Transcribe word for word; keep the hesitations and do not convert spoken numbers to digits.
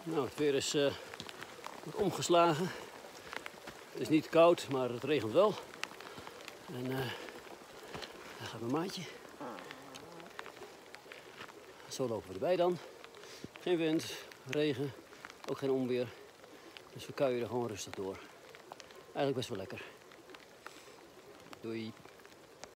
Nou, het weer is uh, omgeslagen. Het is niet koud, maar het regent wel. En uh, daar gaat mijn maatje. Zo lopen we erbij dan. Geen wind, regen, ook geen onweer. Dus we kuieren gewoon rustig door. Eigenlijk best wel lekker. Doei.